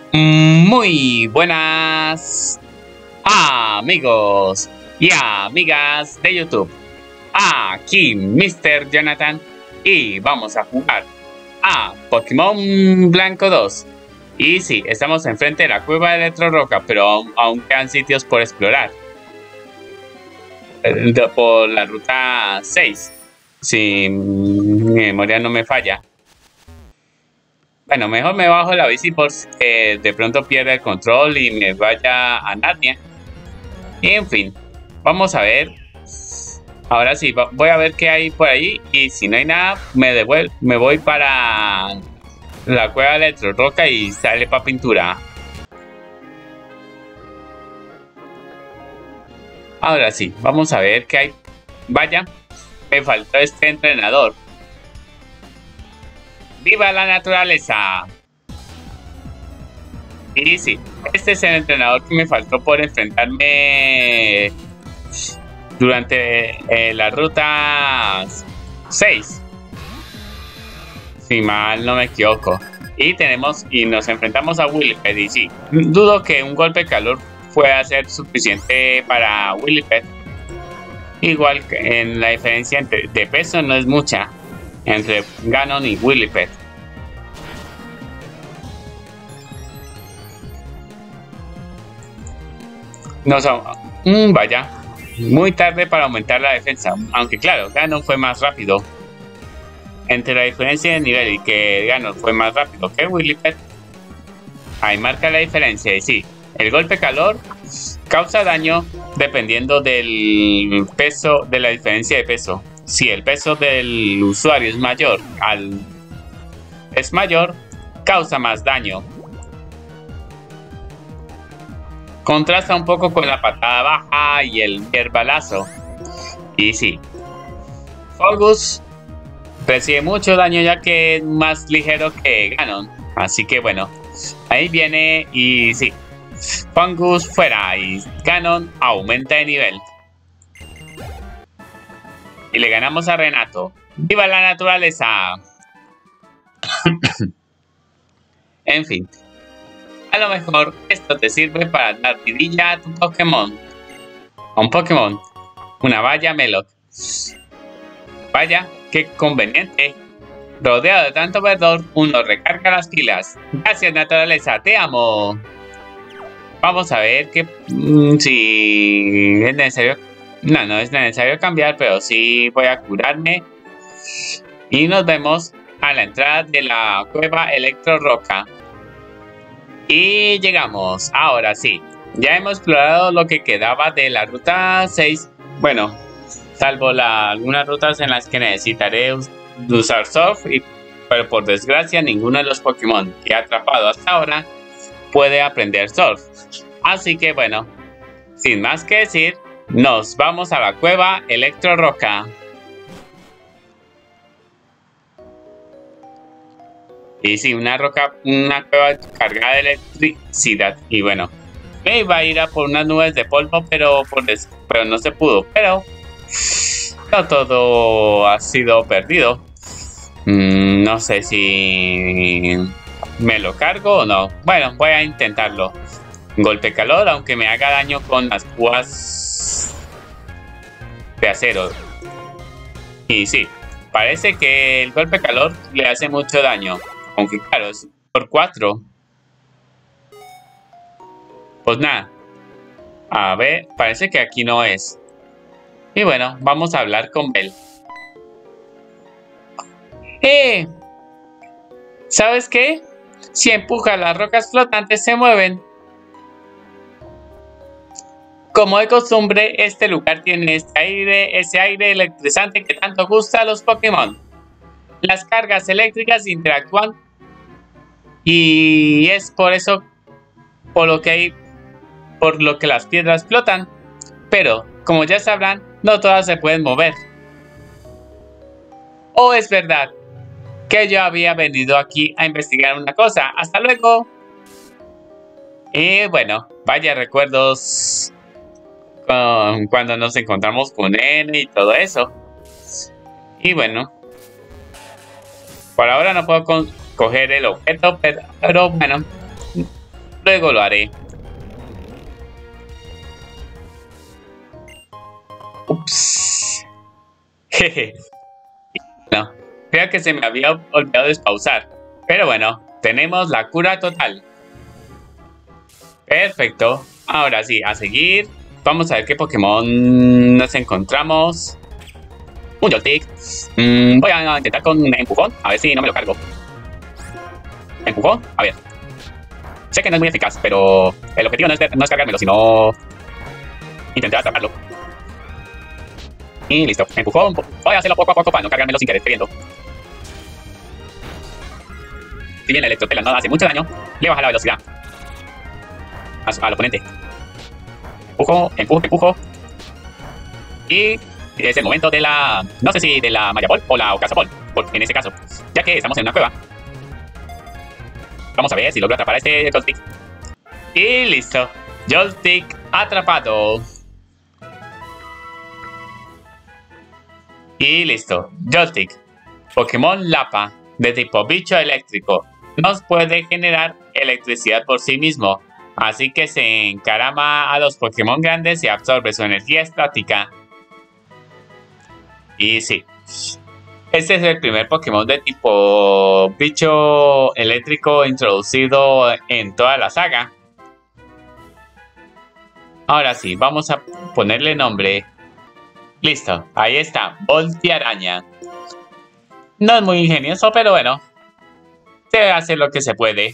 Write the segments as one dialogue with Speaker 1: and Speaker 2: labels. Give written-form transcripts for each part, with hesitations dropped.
Speaker 1: Muy buenas amigos y amigas de YouTube. Aquí Mr. Jonathan y vamos a jugar a Pokémon Blanco 2. Y sí, estamos enfrente de la cueva de Electro Roca, pero aún quedan sitios por explorar. Por la ruta 6, si mi memoria no me falla. Bueno, mejor me bajo la bici por que de pronto pierda el control y me vaya a Narnia. Y en fin, vamos a ver. Ahora sí, voy a ver qué hay por ahí. Y si no hay nada, me voy para la cueva de Electro Roca y sale para pintura. Ahora sí, vamos a ver qué hay. Vaya, me faltó este entrenador. ¡Viva la naturaleza! Y sí, este es el entrenador que me faltó por enfrentarme durante la ruta 6. Si mal no me equivoco. Y nos enfrentamos a Williped. Y sí, dudo que un golpe de calor pueda ser suficiente para Williped. Igual que en la diferencia de peso no es mucha entre Ganon y Williped. No son. Vaya. Muy tarde para aumentar la defensa. Aunque claro, Ganon fue más rápido. Entre la diferencia de nivel y que Ganon fue más rápido que Williped, ahí marca la diferencia. Y sí, el golpe calor causa daño dependiendo del peso, de la diferencia de peso. Si el peso del usuario es mayor, causa más daño. Contrasta un poco con la patada baja y el hierbalazo. Y sí, Fungus recibe mucho daño ya que es más ligero que Ganon. Así que bueno, ahí viene y sí, Fungus fuera y Ganon aumenta de nivel. Y le ganamos a Renato. ¡Viva la naturaleza! En fin. A lo mejor esto te sirve para dar vidilla a tu Pokémon. A un Pokémon. Una valla Melot. Vaya, qué conveniente. Rodeado de tanto verdor, uno recarga las pilas. Gracias, naturaleza, te amo. Vamos a ver si es necesario. No es necesario cambiar, pero sí voy a curarme. Y nos vemos a la entrada de la cueva Electro Roca. Y llegamos, ahora sí. Ya hemos explorado lo que quedaba de la ruta 6. Bueno, salvo algunas rutas en las que necesitaré usar Surf. Pero por desgracia ninguno de los Pokémon que he atrapado hasta ahora puede aprender Surf. Así que bueno, sin más que decir, nos vamos a la cueva Electro Roca. Y sí, una cueva cargada de electricidad. Y bueno, me iba a ir a por unas nubes de polvo, pero no se pudo. Pero no todo ha sido perdido. No sé si me lo cargo o no. Bueno, voy a intentarlo. Golpe calor, aunque me haga daño con las púas de acero. Y sí, parece que el golpe calor le hace mucho daño. Aunque claro, es por 4. Pues nada. A ver, parece que aquí no es. Y bueno, vamos a hablar con Bell. ¿Sabes qué? Si empujas las rocas flotantes se mueven. Como de costumbre, este lugar tiene ese aire electrizante que tanto gusta a los Pokémon. Las cargas eléctricas interactúan y es por eso por lo que las piedras flotan. Pero, como ya sabrán, no todas se pueden mover. Oh, es verdad que yo había venido aquí a investigar una cosa. ¡Hasta luego! Y bueno, vaya recuerdos cuando nos encontramos con él y todo eso. Y bueno, por ahora no puedo coger el objeto, pero bueno, Luego lo haré. Ups. Jeje. No, creo que se me había olvidado despausar. Pero bueno, tenemos la cura total. Perfecto. Ahora sí, a seguir. Vamos a ver qué Pokémon nos encontramos. Un Joltik. Voy a intentar con empujón. A ver si no me lo cargo. Empujón. A ver. Sé que no es muy eficaz, pero el objetivo no es cargármelo, sino intentar atraparlo. Y listo. Empujón. Voy a hacerlo poco a poco para no cargármelo sin querer queriendo. Si bien el Electrotela no hace mucho daño, le baja la velocidad al oponente. Empujo, empujo, empujo. Y es el momento de la... No sé si de la Maya Ball o la Ocasa Ball, en ese caso, ya que estamos en una cueva. Vamos a ver si logro atrapar a este Joltik. Y listo. Joltik atrapado. Y listo. Joltik. Pokémon Lapa, de tipo bicho eléctrico. Nos puede generar electricidad por sí mismo. Así que se encarama a los Pokémon grandes y absorbe su energía estática. Y sí. Este es el primer Pokémon de tipo bicho eléctrico introducido en toda la saga. Ahora sí, vamos a ponerle nombre. Listo, ahí está, Voltiaraña. No es muy ingenioso, pero bueno. Se hace lo que se puede.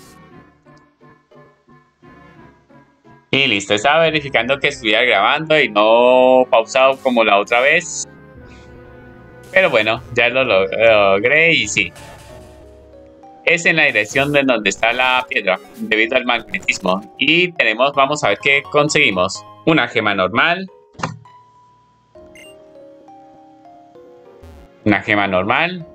Speaker 1: Y listo, estaba verificando que estuviera grabando y no pausado como la otra vez. Pero bueno, ya lo logré y sí. Es en la dirección de donde está la piedra, debido al magnetismo. Y tenemos, vamos a ver qué conseguimos. Una gema normal. Una gema normal.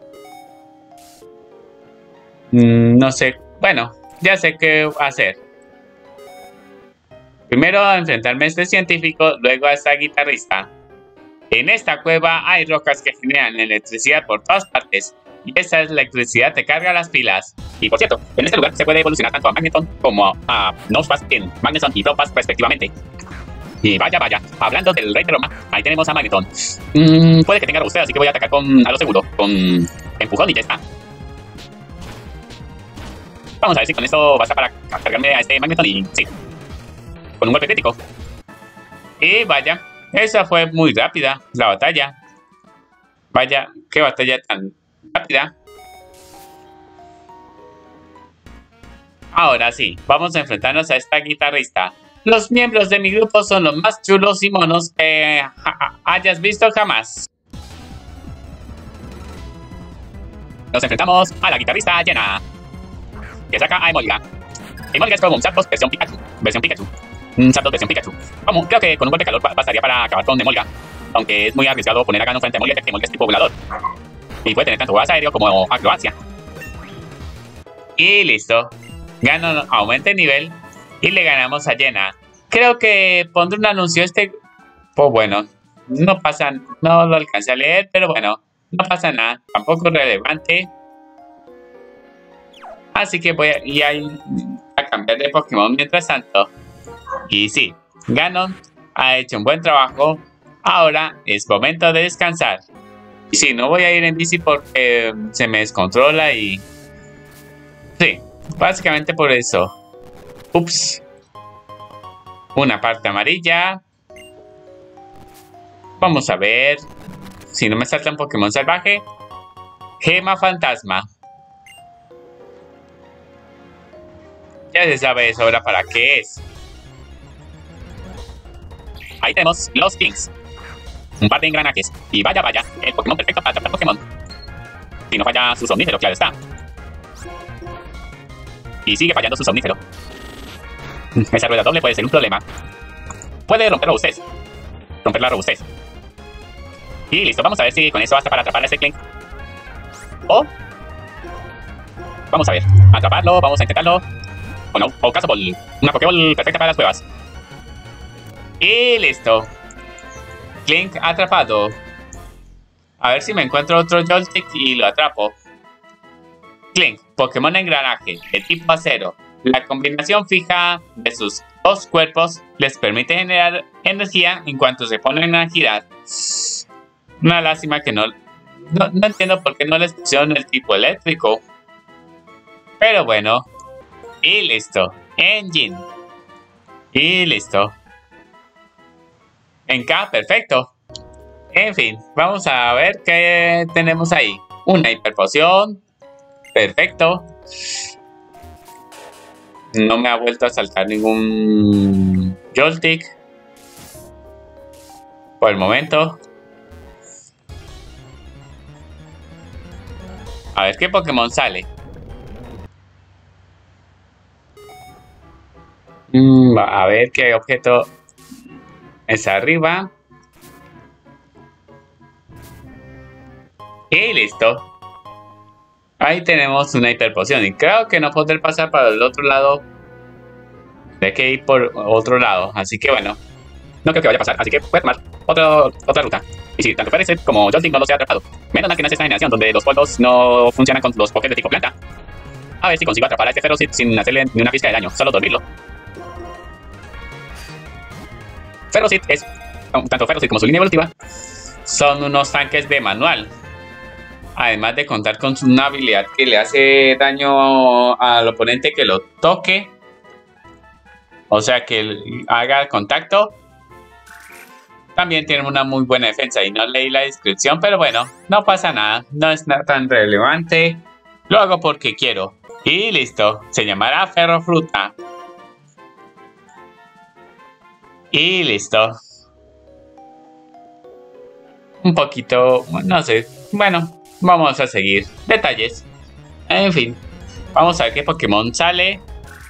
Speaker 1: No sé, bueno, ya sé qué hacer. Primero a enfrentarme a este científico, luego a esta guitarrista. En esta cueva hay rocas que generan electricidad por todas partes. Y esa electricidad te carga las pilas. Y por cierto, en este lugar se puede evolucionar tanto a Magneton como a Nosepass en Magneton y Probopass respectivamente. Y vaya, hablando del rey de Roma, ahí tenemos a Magneton. Puede que tenga robustez, así que voy a atacar a lo seguro, con empujón y ya está. Vamos a ver si con esto basta para cargarme a este Magneton y sí. Con un golpe crítico. Y vaya, esa fue muy rápida, la batalla. Vaya, qué batalla tan rápida. Ahora sí, vamos a enfrentarnos a esta guitarrista. Los miembros de mi grupo son los más chulos y monos que hayas visto jamás. Nos enfrentamos a la guitarrista Jenna, que saca a Emolga. Emolga es como un Zapdos versión Pikachu. Zapdos versión Pikachu. Vamos, creo que con un golpe de calor bastaría para acabar con Emolga. Aunque es muy arriesgado poner a Ganon frente a Emolga, ya que Emolga es tipo volador. Y puede tener tanto gas aéreo como acrobacia. Y listo. Ganon aumenta el nivel y le ganamos a Jenna. Creo que pondré un anuncio pues bueno, no pasa, no lo alcancé a leer, pero bueno, no pasa nada. Tampoco es relevante. Así que voy a ir a cambiar de Pokémon mientras tanto. Y sí, Ganon ha hecho un buen trabajo. Ahora es momento de descansar. Y sí, no voy a ir en bici porque se me descontrola y... Sí, básicamente por eso. Ups. Una parte amarilla. Vamos a ver si no me salta un Pokémon salvaje. Gema fantasma. Ya se sabe de sobra para qué es. Ahí tenemos los Kings. Un par de engranajes. Y vaya, el Pokémon perfecto para atrapar Pokémon. Si no falla su somnífero, claro está. Y sigue fallando su somnífero. Esa rueda doble puede ser un problema. Puede romper robustez. Romper la robustez. Y listo, vamos a ver si con eso basta para atrapar a este Clink. O... Vamos a ver. Atraparlo, vamos a intentarlo. O no, o caso Ball. Una Pokéball perfecta para las cuevas. Y listo. Clink atrapado. A ver si me encuentro otro Joltik y lo atrapo. Clink, Pokémon engranaje, de tipo acero. La combinación fija de sus dos cuerpos les permite generar energía en cuanto se ponen a girar. Una lástima que no entiendo por qué no les pusieron el tipo eléctrico. Pero bueno. Y listo. Engine. Y listo. Encaja perfecto. En fin, vamos a ver qué tenemos ahí. Una hiperpoción. Perfecto. No me ha vuelto a saltar ningún Joltik por el momento. A ver qué Pokémon sale. A ver qué objeto está arriba. Y listo. Ahí tenemos una hiperpoción. Y creo que no podré pasar para el otro lado. Hay que ir por otro lado. Así que bueno. No creo que vaya a pasar. Así que voy a tomar otra ruta. Y si tanto parece como Joltik no lo sea atrapado. Menos mal que no es esta generación donde los polvos no funcionan con los Pokémon de tipo planta. A ver si consigo atrapar a este Ferrocit sin hacerle ni una pizca de daño. Solo dormirlo. Ferrocit es... Tanto Ferrocit como su línea evolutiva son unos tanques de manual. Además de contar con una habilidad que le hace daño al oponente que lo toque. O sea, que haga contacto. También tiene una muy buena defensa. Y no leí la descripción, pero bueno, no pasa nada. No es tan relevante. Lo hago porque quiero. Y listo. Se llamará Ferrofruta. Y listo. Un poquito... No sé. Bueno, vamos a seguir. Detalles. En fin. Vamos a ver qué Pokémon sale.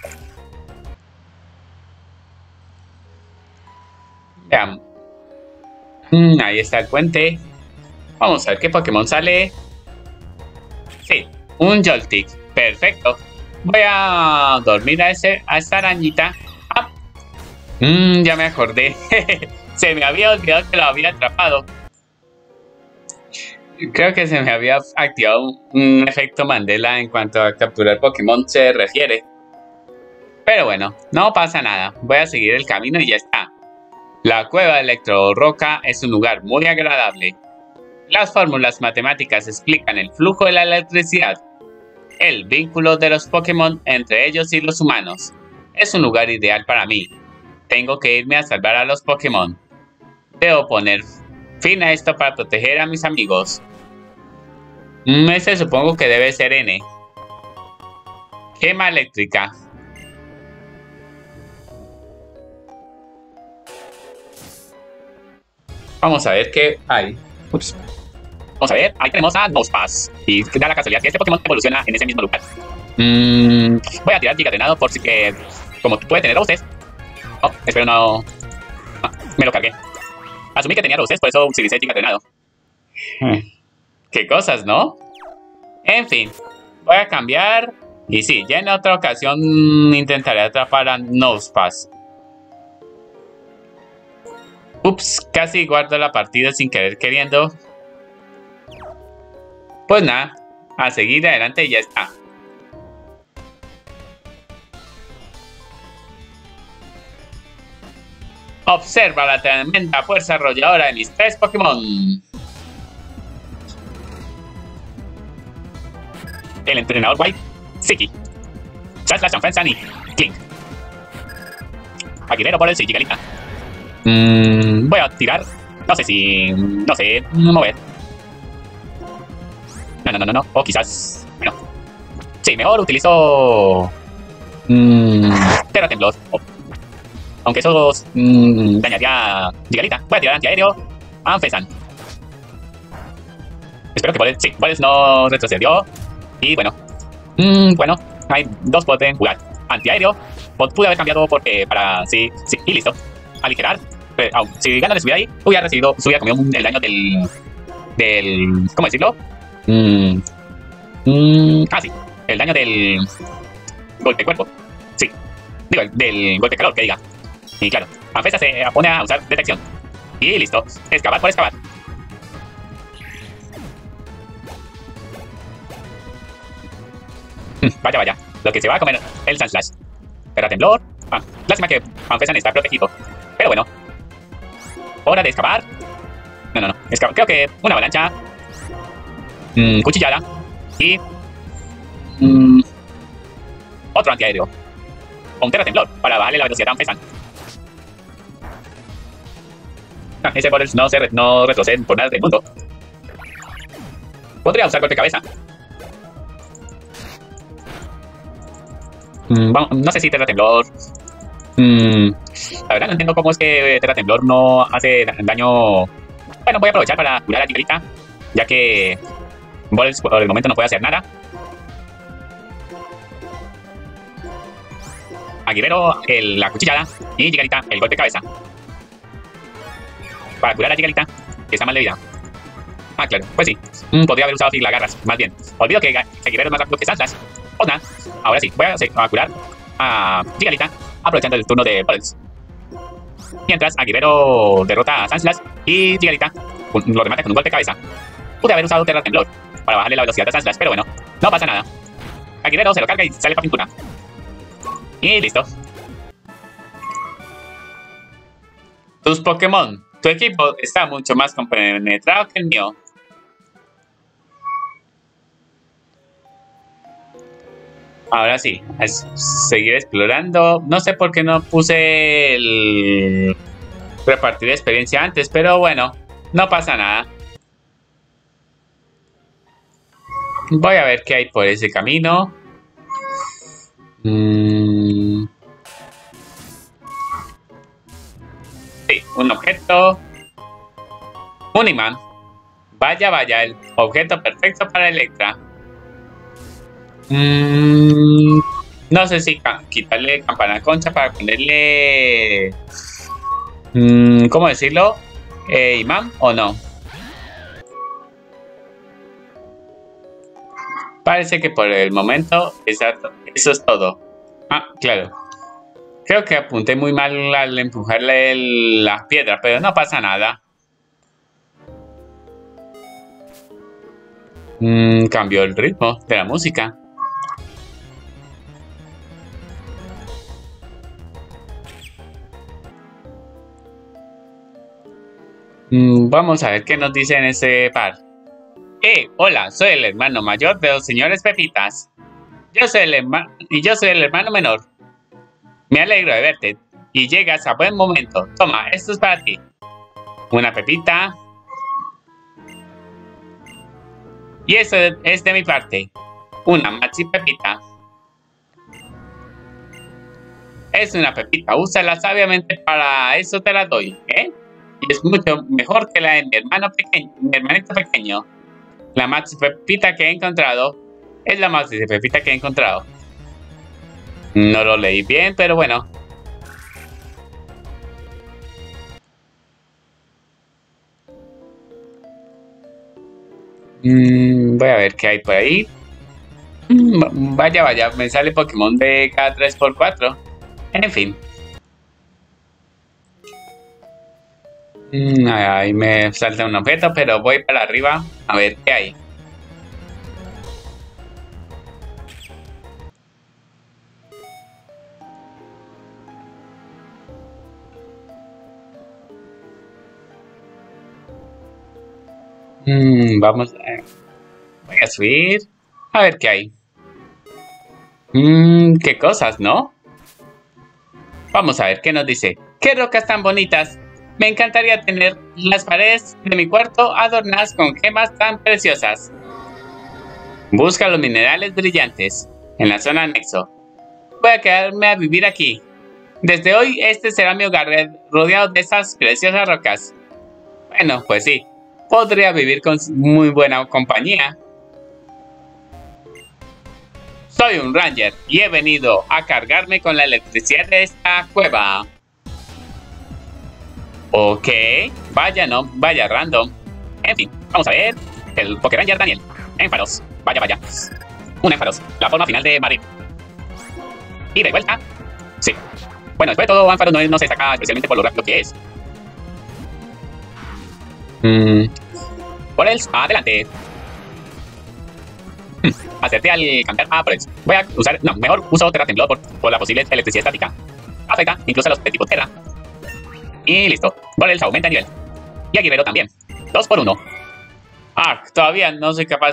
Speaker 1: Veamos. Ahí está el puente. Vamos a ver qué Pokémon sale. Sí, un Joltik. Perfecto. Voy a dormir a esta arañita. Ah. Ya me acordé. Se me había olvidado que lo había atrapado. Creo que se me había activado un efecto Mandela en cuanto a capturar Pokémon se refiere. Pero bueno, no pasa nada. Voy a seguir el camino y ya está. La cueva de Electro Roca es un lugar muy agradable. Las fórmulas matemáticas explican el flujo de la electricidad, el vínculo de los Pokémon entre ellos y los humanos. Es un lugar ideal para mí. Tengo que irme a salvar a los Pokémon. Debo poner fin a esto para proteger a mis amigos. Este supongo que debe ser N. Gema eléctrica. Vamos a ver qué hay. Ups. Vamos a ver, ahí tenemos a Nosepass. Y da la casualidad que este Pokémon evoluciona en ese mismo lugar. Voy a tirar Giga Drenado por si que... Como puede tener Roses. Oh, espero no... me lo cargué. Asumí que tenía Roses, por eso utilicé Giga Drenado. Qué cosas, ¿no? En fin. Voy a cambiar. Y sí, ya en otra ocasión intentaré atrapar a Nosepass. Ups, casi guardo la partida sin querer queriendo. Pues nada, a seguir adelante y ya está. Observa la tremenda fuerza arrolladora de mis 3 Pokémon. El entrenador White, Siki. Chaslas, Chanfensan y Klink. Aguilero por el Sigigalita. Voy a tirar. No sé si... No sé, mover. No. O quizás... Bueno. Sí, mejor utilizo... Terra Temblor. Aunque eso dañaría a Gigalita. Voy a tirar antiaéreo a Anfesan. Espero que Boles... Sí, Boles no retrocedió. Y bueno. Bueno, hay 2 pueden jugar. Antiaéreo. Pude haber cambiado porque para... Sí, y listo. Aligerar. Si Gana le subiera ahí, hubiera comido el daño del... ¿Cómo decirlo? Sí. El daño del... golpe cuerpo. Sí. Digo, del golpe calor, que diga. Y claro, Anfesa se pone a usar detección. Y listo. Excavar por excavar. Vaya. Lo que se va a comer el Sandslash. Terratemblor. Ah, lástima que Fanfesan está protegido. Pero bueno. Hora de escapar. No. Creo que una avalancha. Cuchillada. Y... otro antiaéreo. O un terratemblor para bajarle la velocidad a Fanfesan. Ese Boreals no retrocede por nada del mundo. Podría usar golpe de cabeza. No sé si Terratemblor. La verdad no entiendo cómo es que Terratemblor no hace daño. Bueno, voy a aprovechar para curar a Gigalita, ya que Boreals por el momento no puede hacer nada. Aguilero, la cuchillada. Y Gigalita, el golpe de cabeza. Para curar a Gigalita, que está mal de vida. Ah, claro, pues sí. Podría haber usado Garras, más bien. Olvido que Aguilero es más rápido que Sandslash. Pues nada, ahora sí, voy a curar a Gigalita, aprovechando el turno de Boreals. Mientras Aguilero derrota a Sandslash y Gigalita lo remata con un golpe de cabeza. Pude haber usado Terratemblor para bajarle la velocidad a Sandslash, pero bueno, no pasa nada. Aguilero se lo carga y sale para pintura. Y listo. Tus Pokémon. Tu equipo está mucho más compenetrado que el mío. Ahora sí, a seguir explorando. No sé por qué no puse el repartir experiencia antes, pero bueno, no pasa nada. Voy a ver qué hay por ese camino. Sí, un objeto. Un imán. Vaya, el objeto perfecto para Electra. No sé si quitarle campana concha para ponerle... ¿cómo decirlo? Imán o no. Parece que por el momento eso es todo. Ah, claro. Creo que apunté muy mal al empujarle la piedra, pero no pasa nada. Cambió el ritmo de la música. Vamos a ver qué nos dice en ese par. Hola, soy el hermano mayor de los señores Pepitas. Yo soy el hermano menor. Me alegro de verte y llegas a buen momento. Toma, esto es para ti. Una pepita. Y eso es de mi parte. Una maxi pepita. Es una pepita, úsala sabiamente, para eso te la doy, ¿eh? Y es mucho mejor que la de mi hermanito pequeño. La maxi pepita que he encontrado es la maxi pepita que he encontrado. No lo leí bien, pero bueno. Voy a ver qué hay por ahí. Vaya, me sale Pokémon de cada 3×4. En fin. Ahí me salta un objeto, pero voy para arriba a ver qué hay. Vamos voy a subir a ver qué hay. Qué cosas, ¿no? Vamos a ver qué nos dice. ¡Qué rocas tan bonitas! Me encantaría tener las paredes de mi cuarto adornadas con gemas tan preciosas. Busca los minerales brillantes en la zona anexo. Voy a quedarme a vivir aquí. Desde hoy este será mi hogar, rodeado de esas preciosas rocas. Bueno, pues sí. Podría vivir con muy buena compañía. Soy un Ranger y he venido a cargarme con la electricidad de esta cueva. Ok, vaya random. En fin, vamos a ver. El Pokéranger Daniel. Énfaros, vaya. Un énfaros, la forma final de Marín. Y de vuelta. Sí. Bueno, después de todo, Ánfaros no se saca especialmente por lo rápido que es. Boreals, adelante. acerté al cambiar a Prox. Voy a usar, no, mejor uso Terra Temblor por la posible electricidad estática. Afecta incluso a los de tipo Terra. Y listo. Borels aumenta el nivel. Y a Guerrero también. 2 por 1. Ah, todavía no soy capaz.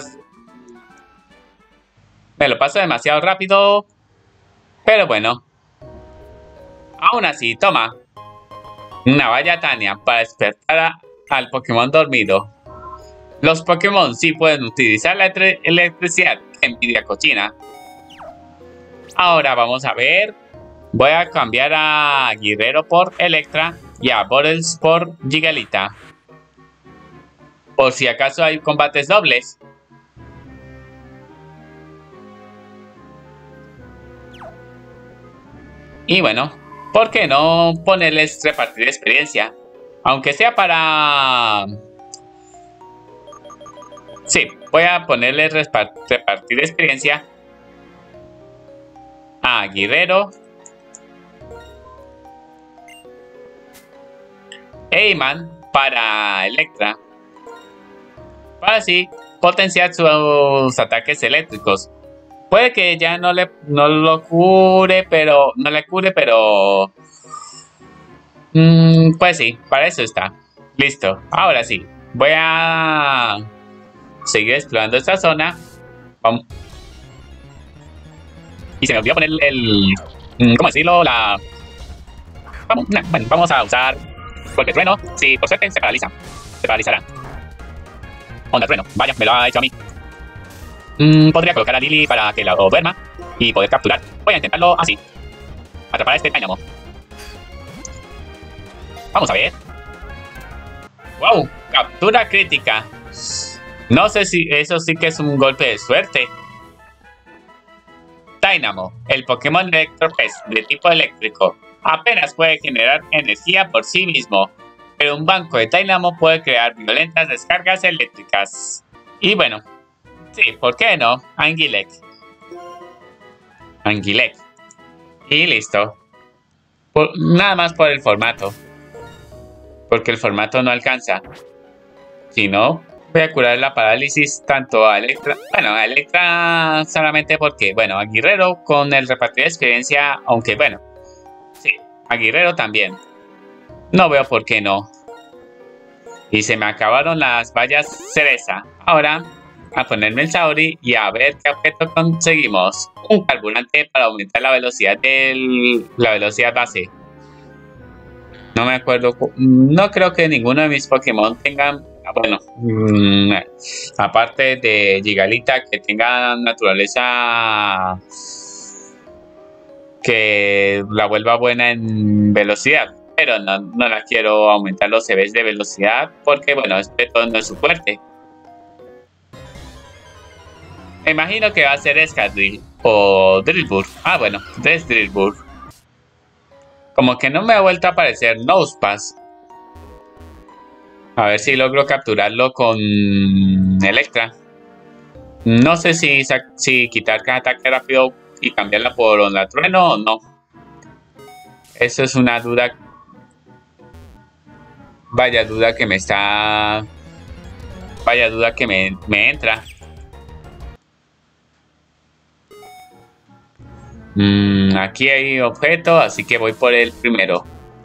Speaker 1: Me lo paso demasiado rápido. Pero bueno. Aún así, toma. Una valla Tania para despertar al Pokémon dormido. Los Pokémon sí pueden utilizar la electricidad. Envidia cochina. Ahora vamos a ver. Voy a cambiar a Guerrero por Electra y a Borels por Gigalita. Por si acaso hay combates dobles. Y bueno, ¿por qué no ponerles repartir experiencia? Aunque sea para... Sí, voy a ponerles repartir experiencia a Guerrero, Eyman para Electra, para así potenciar sus ataques eléctricos. Puede que ya no lo cure, pero... No le cure, pero... pues sí, para eso está. Listo, ahora sí. Voy a... seguir explorando esta zona. Vamos. Y se me olvidó poner el... ¿cómo decirlo? Vamos a usar... Golpe trueno. Sí, por suerte se paraliza. Se paralizará. Onda trueno. Vaya, me lo ha hecho a mí. Podría colocar a Lily para que la duerma y poder capturar. Voy a intentarlo así. Atrapar a este Dynamo. Vamos a ver. ¡Wow! Captura crítica. No sé si eso sí que es un golpe de suerte. Dynamo, el Pokémon Electropest de tipo eléctrico, apenas puede generar energía por sí mismo, pero un banco de Dynamo puede crear violentas descargas eléctricas. Y bueno, sí, ¿por qué no? Anguilec. Y listo. Nada más por el formato. Porque el formato no alcanza. Si no, voy a curar la parálisis tanto a Electra. Bueno, a Electra solamente porque, bueno, a Guerrero con el repartir de experiencia, aunque bueno. Sí, a Guerrero también. No veo por qué no. Y se me acabaron las vallas cereza. Ahora, a ponerme el Sauri y a ver qué objeto conseguimos. Un carburante para aumentar la velocidad base. No me acuerdo. No creo que ninguno de mis Pokémon tengan... Bueno, aparte de Gigalita, que tenga naturaleza que la vuelva buena en velocidad. Pero no la quiero aumentar los CVs de velocidad porque, bueno, este todo no es su fuerte. Me imagino que va a ser Escadrille o Drillbur. Ah, bueno, es Drillbur. Como que no me ha vuelto a aparecer Nosepass. A ver si logro capturarlo con Electra. No sé si quitar cada ataque rápido y cambiarla por Onda Trueno o no. Eso es una duda. Vaya duda que me está... Vaya duda que me entra. Aquí hay objeto, así que voy por el primero.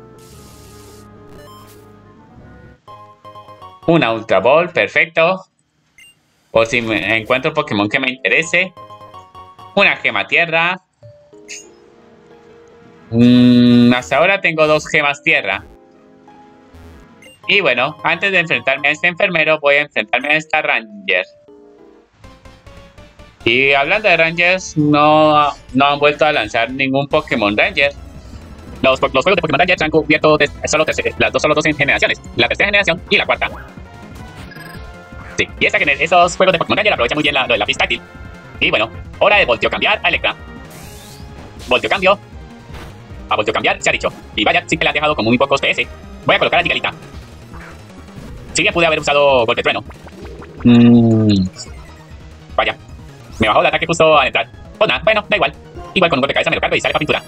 Speaker 1: Una Ultra Ball, perfecto. Por si me encuentro un Pokémon que me interese. Una gema tierra. Hasta ahora tengo 2 gemas tierra. Y bueno, antes de enfrentarme a este enfermero, voy a enfrentarme a esta Ranger. Y hablando de Rangers, no han vuelto a lanzar ningún Pokémon Ranger. Los juegos de Pokémon Ranger se han cubierto solo dos en generaciones. La tercera generación y la cuarta. Sí, y esos juegos de Pokémon Ranger aprovechan muy bien lo de la pista táctil. Y bueno, hora de volteo cambiar a Electra. Volteo cambio. A volteo cambiar se ha dicho. Y vaya, sí que le ha dejado con muy pocos PS. Voy a colocar a Gigalita. Sí, bien pude haber usado golpe trueno. Vaya. Me bajó el ataque justo al entrar. Pues nada, bueno, da igual. Igual con un golpe de cabeza me lo cargo y sale para pintura.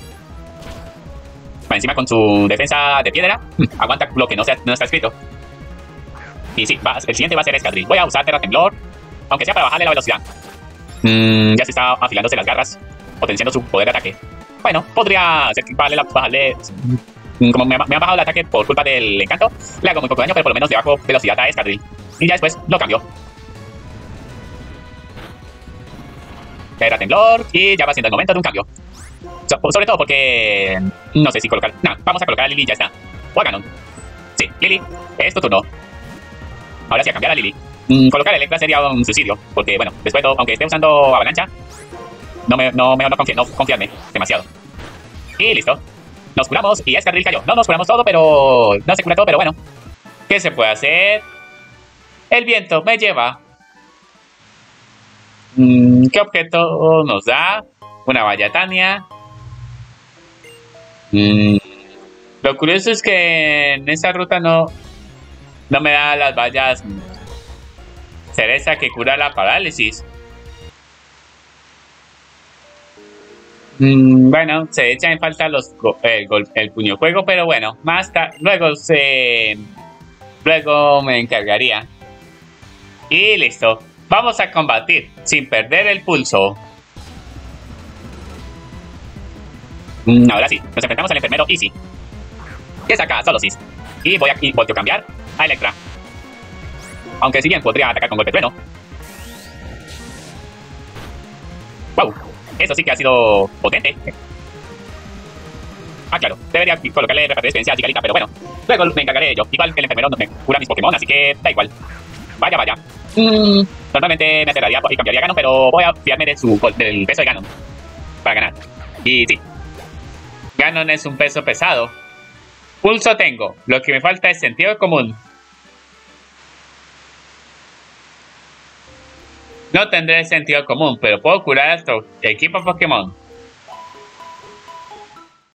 Speaker 1: Encima con su defensa de piedra, aguanta lo que no está escrito. Y sí, el siguiente va a ser Escadrille. Voy a usar Terra Temblor, aunque sea para bajarle la velocidad. Ya se está afilándose las garras, potenciando su poder de ataque. Bueno, podría ser que bajarle. Como me ha bajado el ataque por culpa del encanto, le hago muy poco daño, pero por lo menos le bajo velocidad a Escadril. Y ya después lo cambio. Era temblor y ya va siendo el momento de un cambio. Sobre todo porque no sé si colocar. No, vamos a colocar a Lily, ya está. O a Ganon. Sí, Lily, es tu turno. Ahora sí, a cambiar a Lily. Colocar a Electra sería un suicidio, porque bueno, después, aunque esté usando avalancha, no confiarme demasiado. Y listo. Nos curamos y Escadril cayó. No nos curamos todo, pero no se cura todo, pero bueno. ¿Qué se puede hacer? El viento me lleva. ¿Qué objeto nos da? Una valla Tania. Lo curioso es que en esa ruta no me da las vallas cereza que cura la parálisis. Bueno, se echa en falta el puño fuego, pero bueno, luego me encargaría. Y listo. Vamos a combatir sin perder el pulso. Ahora sí, nos enfrentamos al enfermero Easy, que saca Solosis. Y voy a cambiar a Electra. Aunque si bien podría atacar con golpe trueno. ¡Wow! Eso sí que ha sido potente. Ah, claro, debería colocarle reparación de experiencia a Chicarita, pero bueno, luego me encargaré de ello. Igual que el enfermero no me cura mis Pokémon, así que da igual. Vaya. Normalmente me aterraría y cambiaría a Ganon, pero voy a fiarme del peso de Ganon para ganar. Y sí, Ganon es un peso pesado. Pulso tengo, lo que me falta es sentido común. No tendré sentido común, pero puedo curar a tu equipo Pokémon.